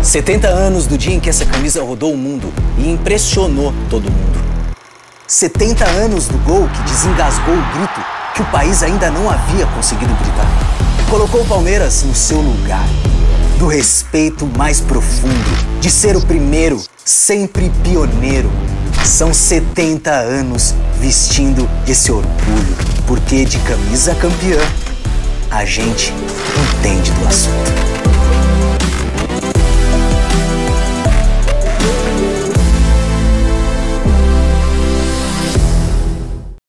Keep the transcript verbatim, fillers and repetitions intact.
setenta anos do dia em que essa camisa rodou o mundo e impressionou todo mundo. setenta anos do gol que desengasgou o grito que o país ainda não havia conseguido gritar. Colocou o Palmeiras no seu lugar, do respeito mais profundo, de ser o primeiro, sempre pioneiro. São setenta anos vestindo esse orgulho, porque de camisa campeã, a gente entende do assunto.